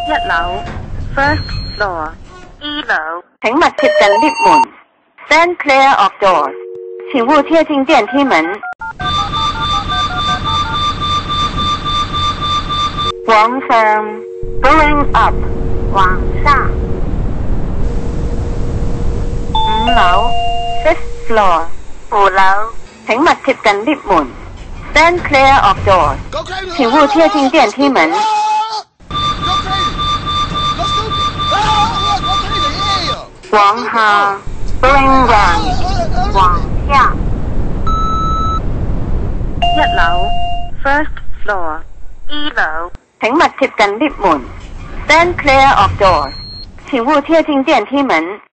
一樓 first floor 一樓， 請勿貼近 lift 門。Stand clear of doors， 請勿貼近電梯門。往上 ，going up， 往上。5樓 ，fifth floor， 5樓，請勿貼近 lift 門。Stand clear of doors， 請勿貼近電梯門。往下 ，going round， 往下。 一樓 first floor 一樓， 請勿貼近 lift 門。Stand clear of doors， 請勿貼近電梯門。